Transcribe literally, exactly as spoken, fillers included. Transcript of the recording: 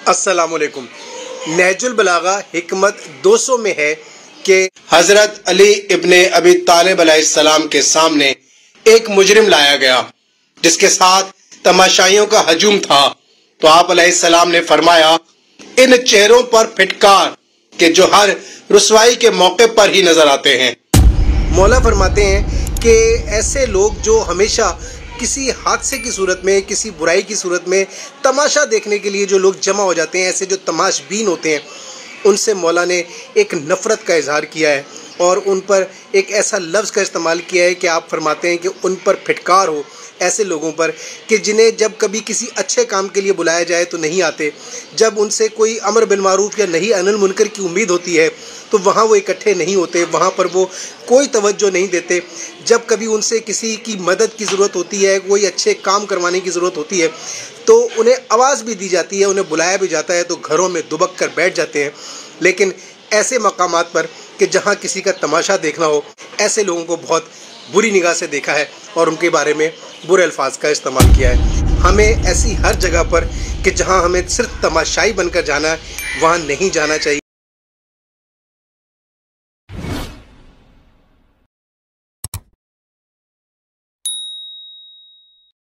अस्सलामुअलैकुम। नहजुल बलागा हिकमत दो सौ में है कि हजरत अली इब्ने अबी तालिब अलैहिस्सलाम के सामने एक मुजरिम लाया गया जिसके साथ तमाशाइयों का हजूम था। तो आप अलैहिस्सलाम ने फरमाया, इन चेहरों पर फिटकार के जो हर रुसवाई के मौके पर ही नजर आते हैं। मौला फरमाते हैं कि ऐसे लोग जो हमेशा किसी हादसे की सूरत में, किसी बुराई की सूरत में तमाशा देखने के लिए जो लोग जमा हो जाते हैं, ऐसे जो तमाशबीन होते हैं, उनसे मौला ने एक नफ़रत का इजहार किया है और उन पर एक ऐसा लफ्ज़ का इस्तेमाल किया है कि आप फरमाते हैं कि उन पर फिटकार हो ऐसे लोगों पर कि जिन्हें जब कभी किसी अच्छे काम के लिए बुलाया जाए तो नहीं आते, जब उनसे कोई अमर बिल मारूफ या नहीं अनिल मुनकर की उम्मीद होती है तो वहाँ वो इकट्ठे नहीं होते, वहाँ पर वो कोई तवज्जो नहीं देते। जब कभी उनसे किसी की मदद की ज़रूरत होती है, कोई अच्छे काम करवाने की ज़रूरत होती है तो उन्हें आवाज़ भी दी जाती है, उन्हें बुलाया भी जाता है तो घरों में दुबक कर बैठ जाते हैं। लेकिन ऐसे मकामात पर कि जहाँ किसी का तमाशा देखना हो, ऐसे लोगों को बहुत बुरी निगाह से देखा है और उनके बारे में बुरे अल्फाज का इस्तेमाल किया है। हमें ऐसी हर जगह पर कि जहाँ हमें सिर्फ तमाशाई बनकर जाना है, वहाँ नहीं जाना चाहिए।